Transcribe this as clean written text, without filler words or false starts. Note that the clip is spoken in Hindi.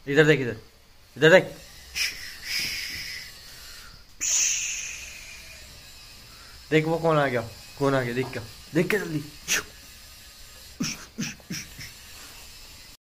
इधर देख, इधर इधर देख। देख वो कौन आ गया, कौन आ गया, देख क्या, देख क्या जल्दी।